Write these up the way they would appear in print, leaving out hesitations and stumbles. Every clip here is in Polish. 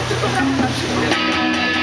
tylko tak na przykład.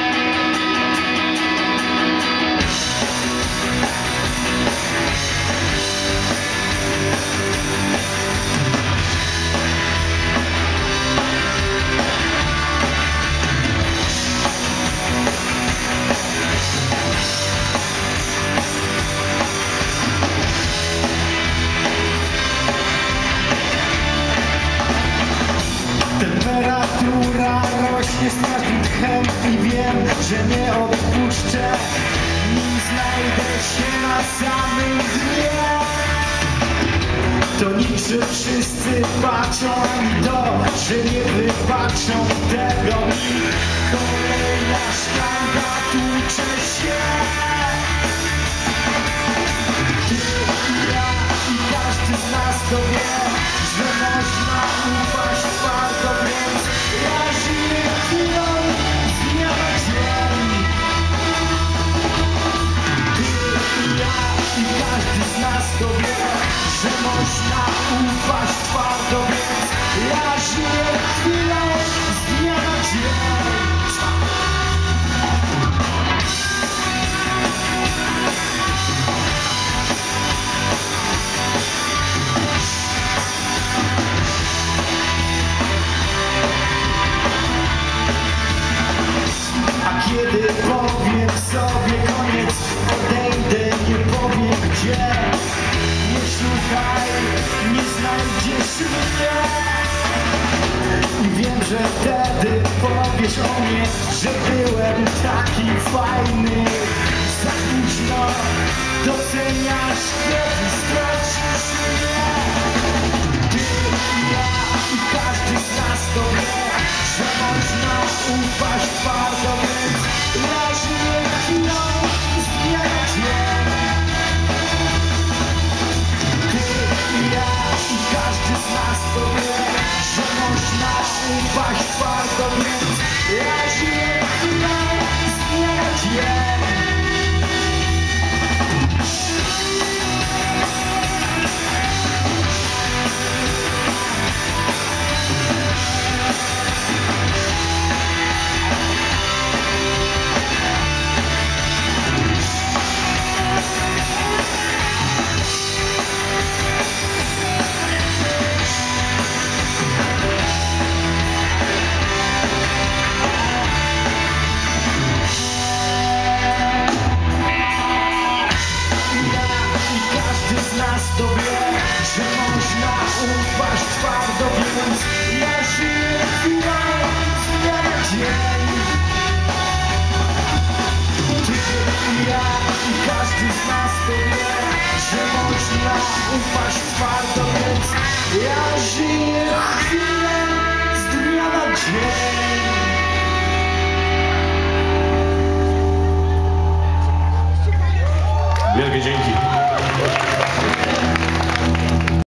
Temperatura rośnie z każdym tchem i wiem, że nie odpuszczę, nim znajdę się na samym dnie. To niczym wszyscy patrzą mi to, że nie wybaczą tego mi. Kolejna szklanka tłucze się. Ty i ja i każdy z nas to wie, że można upaść twardo, więc ja żyję chwilą z dnia na dzień. Ty i ja i każdy z nas to wie, że można upaść twardo, więc ja żyję chwilą z dnia na dzień. Kiedy powiem sobie koniec, odejdę, nie powiem gdzie. Nie szukaj, nie znajdziesz mnie. I wiem, że wtedy powiesz o mnie, że byłem taki fajny. Za późno doceniasz, kiedy stracisz mnie. Ty i ja i każdy z nas to wie, że można upaść twardo, więc ja żyję chwilą z dnia na dzień. Ty i ja i każdy z nas to wie, że można upaść twardo, więc ja żyję chwilą z dnia na dzień. To wie, że można upaść twardo, więc ja żyję chwilą z dnia na dzień.